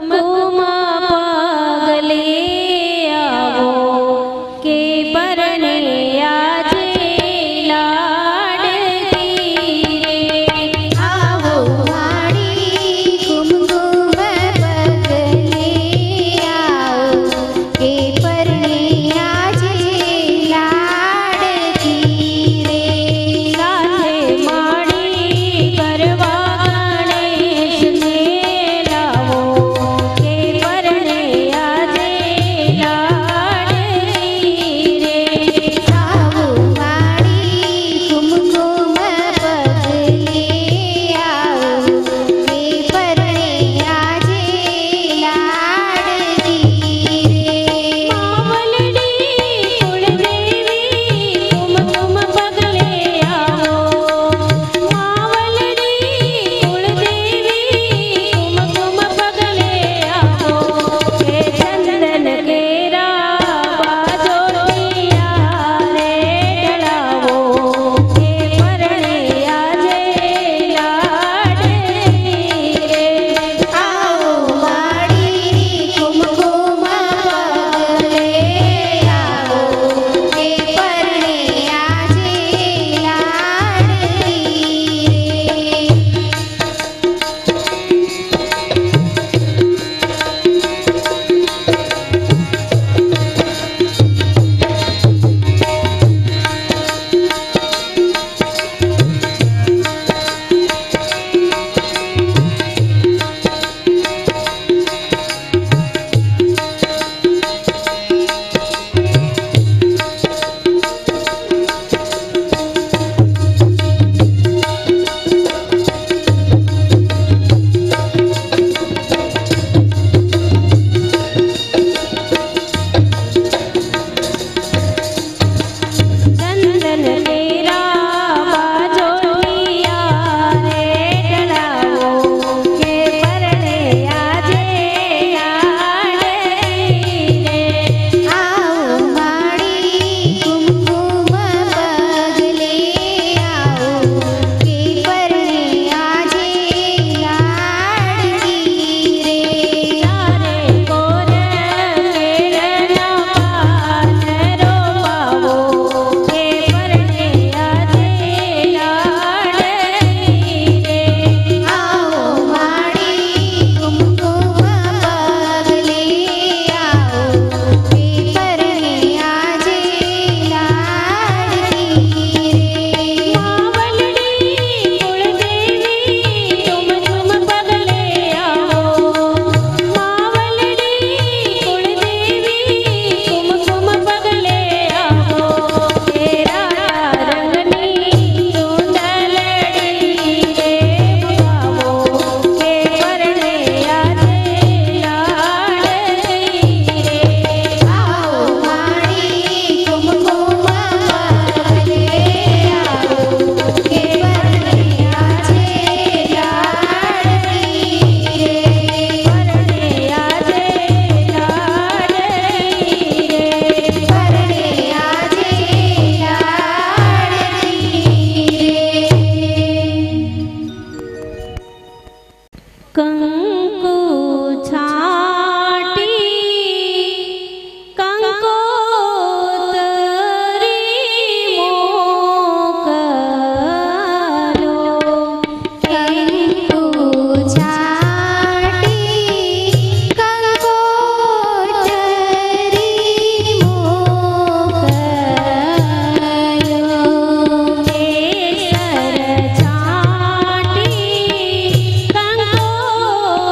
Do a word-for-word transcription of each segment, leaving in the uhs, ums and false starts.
कंको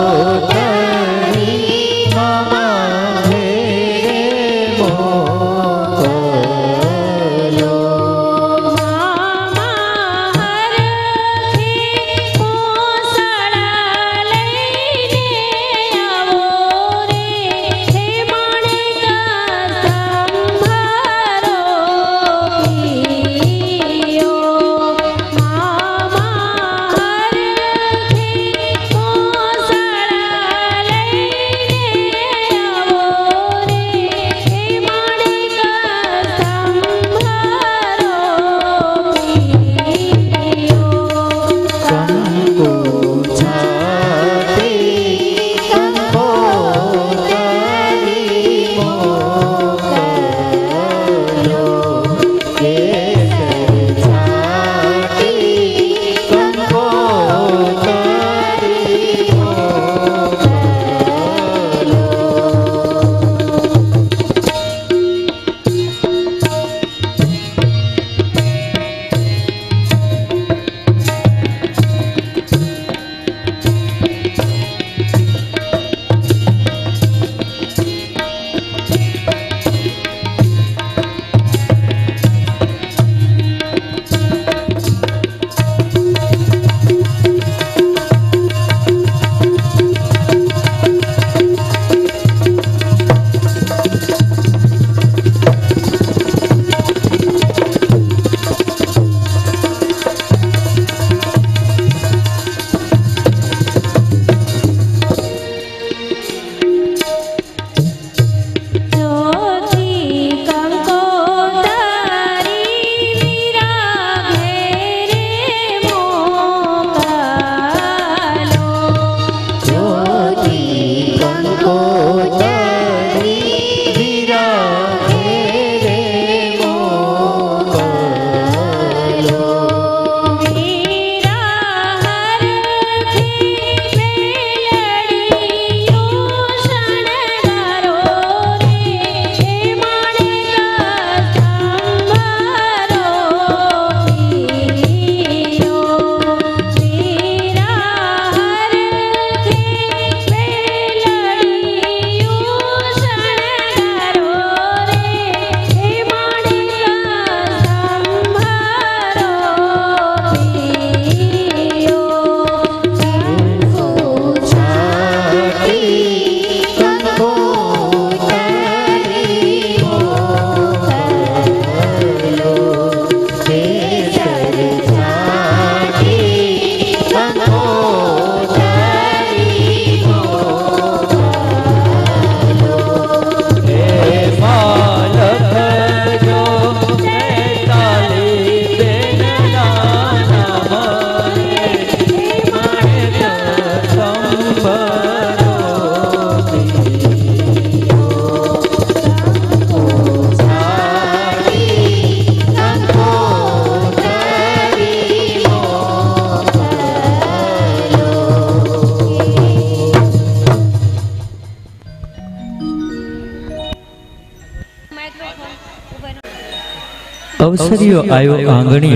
अवसरियो आयो आंगणी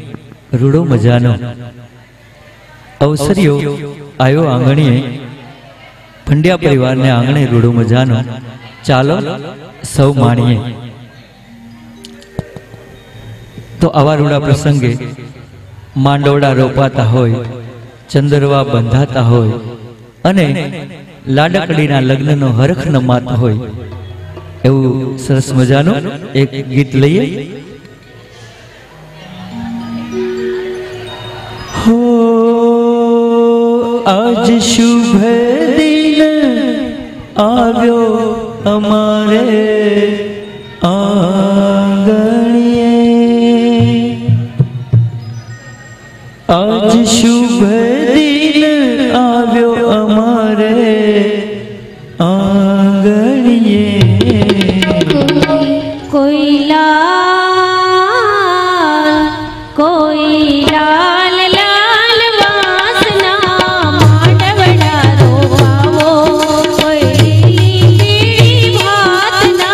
रूड़ो मजानो। अवसरियो आयो आंगणी पंड्या परिवार ने आंगणे रूड़ो मजानो। चालो सौ माणीए। तो आवा रूड़ा प्रसंगे मांडोड़ा रोपाता होय, चंदरवा बंधाता होय अने लाडकड़ीना लग्ननो हरख नमातो होय एवं सरस मजानो एक गीत लईए। हो आज शुभ दिन आव्यो हमारे आंगणिए। आज शुभ दिन आव्यो हमारे आंगणिए। कोई लाल कोई लाल लाल वासना मांडवड़ा रोवावो। कोई लीली भात ना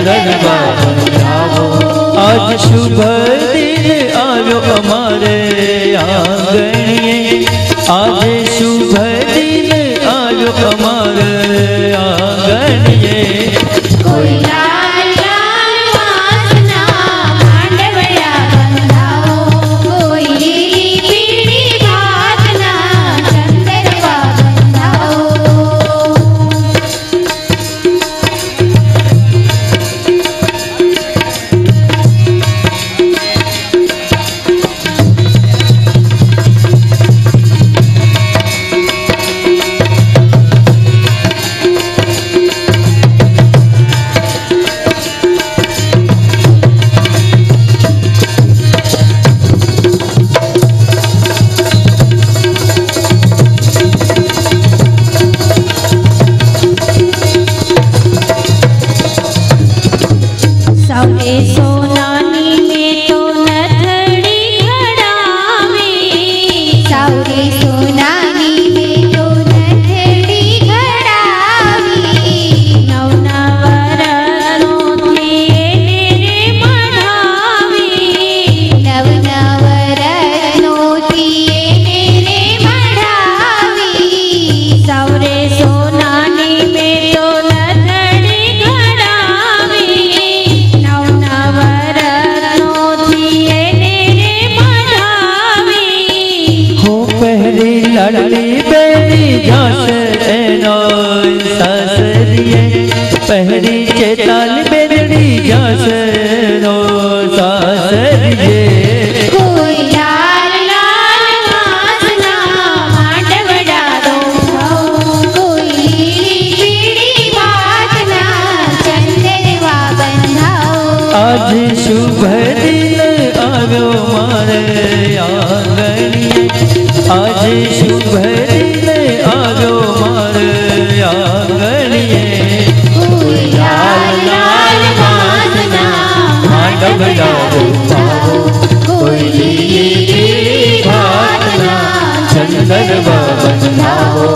चंदनवा बंधावो। आज शुभ दिन आयो अमारे आंगणिये, आज शुभ दिन आयो अमारे आंगणिये। कोई लाल लाल वासना मांडवड़ा बंधाओ, कोई लीली पीली भातना चंदनवा बंधाओ। सौरे सोनानी में तो नथड़ी घड़ावे, सौरे सोनानी में तो नथड़ी घड़ावी। नव नवरत्नो थिए नेरे मढ़ावी, नव नवरत्नो थिए नेरे मढ़ावी। सौरे सोनानी में तो नथड़ी घड़ावी, नव नवरत्नो थिए नेरे मढ़ावी। हो पहली लड़ली बेली झांस एनो सासरिये, पहली चेताल बेली झांस एनो सासरिये। कोई लाल लाल वासना मांडवड़ा बंधाओ, कोई लीली पीली भातना चंदनवा बंधाओ। आज शुभ दिन आयो मारे आंगणिये, आज शुभ दिन आयो मारे आंगणिये। कोई लाल लाल वासना मांडवड़ा बंधाओ, कोई लीली पीली भातना चंदनवा बंधाओ।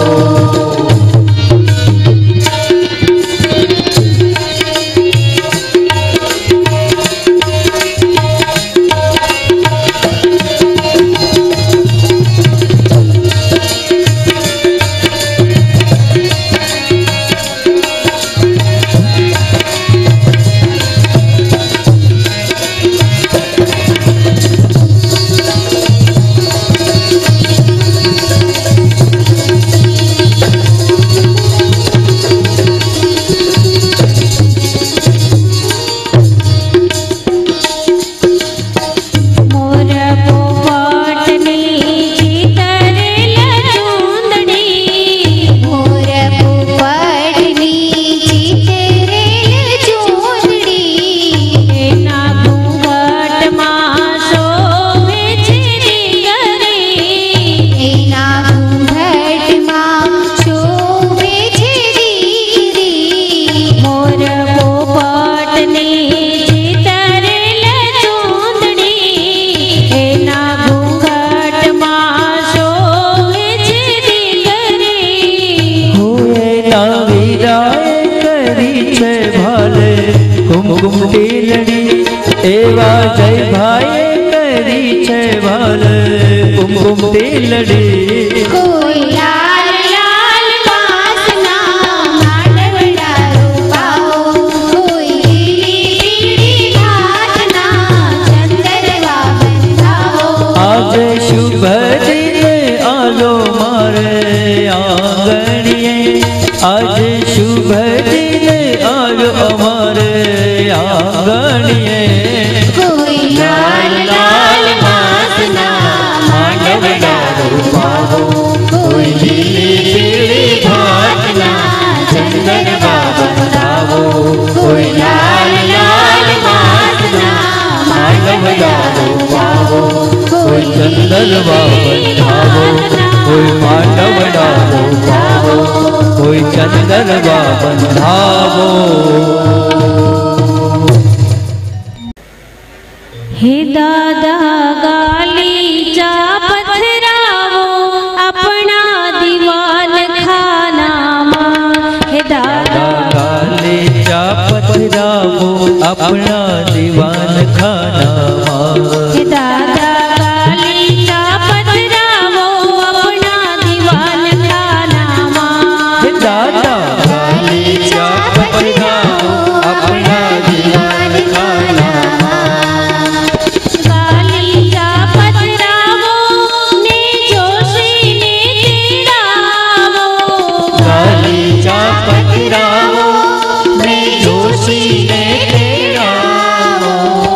मोर पोपटनी चितर लचूंदड़ी, मोर पोपटनी चितर लचूंदड़ी। एना घूंघट मां शोभे छे डींगरी, एना घूंघट मां शोभे छे डींगरी। मोर पोपटनी चितर लचूंदड़ी, एना घूंघट मां शोभे छे डींगरी। होए नावीराए करी छे भाले कुमकुम टीलड़ी, एवा जय भाई करी छे भाले कुमकुम टीलड़ी। कोई लाल लाल वासना मांडवड़ा रूपाओ, कोई लीली पीली भातना चंदनवा बंधाओ। आज शुभ दिन आयो मारे आंगणिये, आज शुभ दिन आयो हमारे आंगणिये। कोई लाल लाल वासना मांडवड़ा रूपाओ, कोई लीली पीली भातना चंदनवा बंधाओ। कोई लाल लाल वासना मांडवड़ा रूपाओ, कोई चंदनवा बंधावो, कोई मांडवड़ा रूपावो, कोई चंदनवा बंधावो। हे दादा गालीचा पथरावो अपना दीवान खाना मा। हे दादा गालीचा पथरावो अपना दीवान खाना हे दादा गालीचा पधरावो अपना दीवान खाना हे दादा गालीचा पधरावो अपना दीवान खाना गालीचा पधरावो ने जोशी ने तेड़ावो गालीचा पधरावो ने जोशी ने तेड़ावो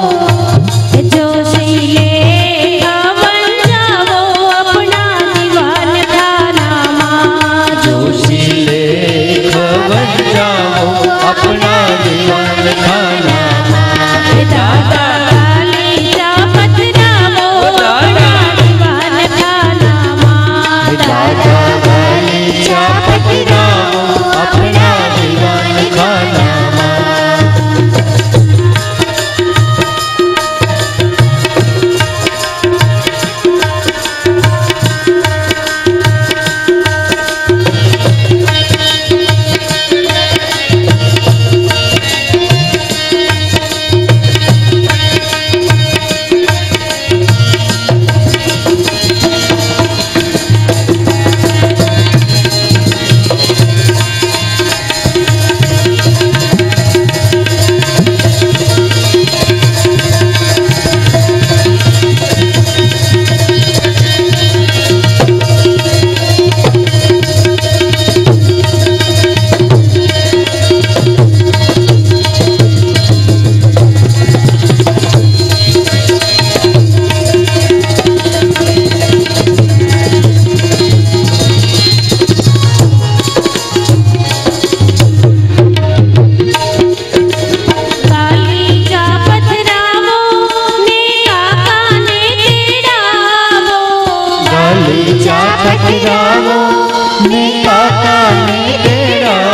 जोशी ले बन जावो अपना दीवान खाना जोशी ले बन जाओ अपना दीवान खाना दादा गालीचा पधरावो अपना दीवान खाना दादा गालीचा पधरावो अपना दीवान खाना गालीचा पधरावो ने काका ने तेड़ावो गालीचा पधरावो ने काका ने तेड़ावो